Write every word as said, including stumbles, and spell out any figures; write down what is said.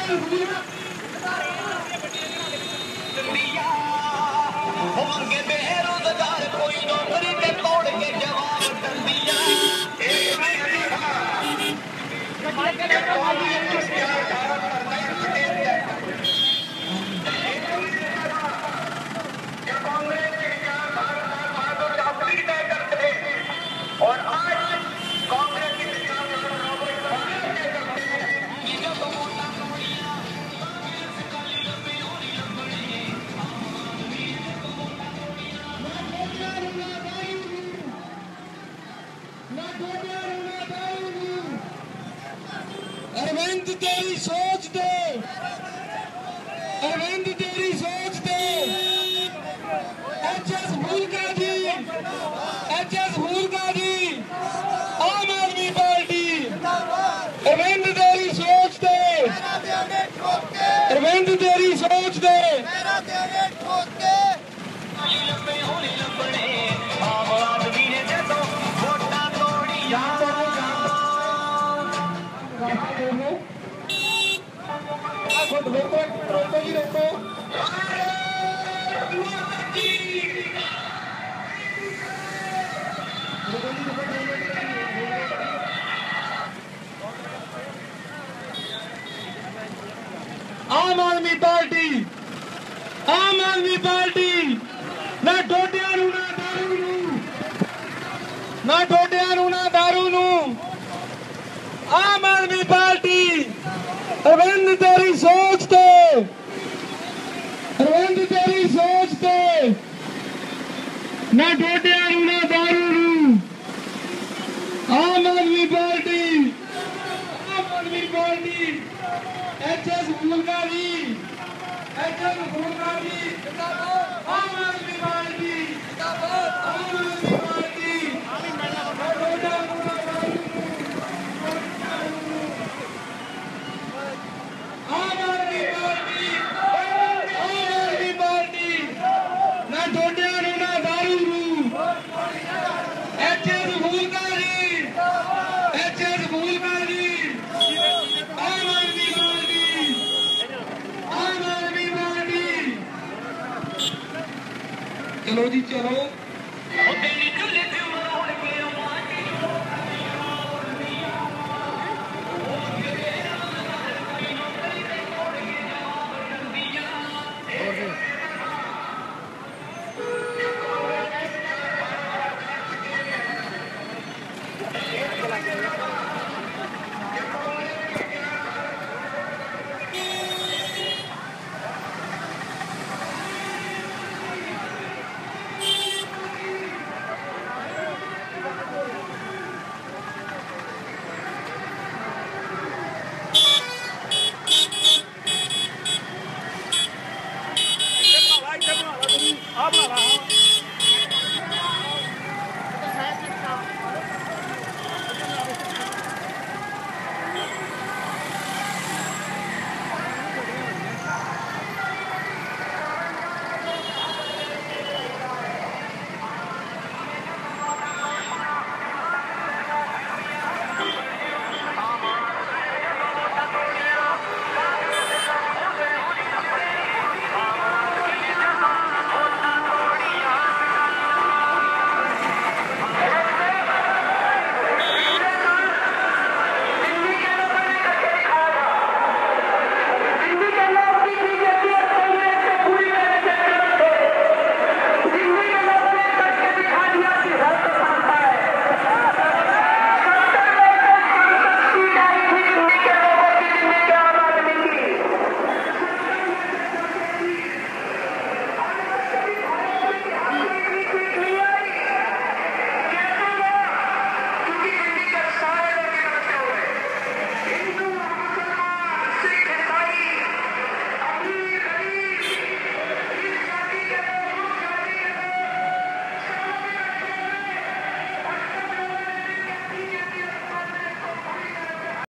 अरविंद तेरी सोच दे, अरविंद तेरी सोच दे, H S Phoolka ji, H S Phoolka ji, Aam Aadmi party. Arvind तेरी सोच दे, अरविंद तेरी सोच दे, रोको रोको जी रोको। आम आदमी पार्टी, आम आदमी पार्टी ना डोडिया नूं ना दारू नूं, ना डोडिया नूं ना दारू नूं। आम आदमी पार्टी अरविंद तेरी सोच ते, अरविंद तेरी सोच ते ना डोडिया नूं ना दारू नूं। आम Aadmi Party, Aam Aadmi Party, H S Phoolka ji, H S Phoolka ji, Aam Aadmi Party, Aam Aadmi party, Dodiya नूं ना दारू नूं। आम आदमी पार्टी, आम आदमी पार्टी ना डोडिया नूं ना दारू नूं। H S Phoolka ji, H S Phoolka ji, Aam Aadmi Party, Aam Aadmi party. चलो जी चलो।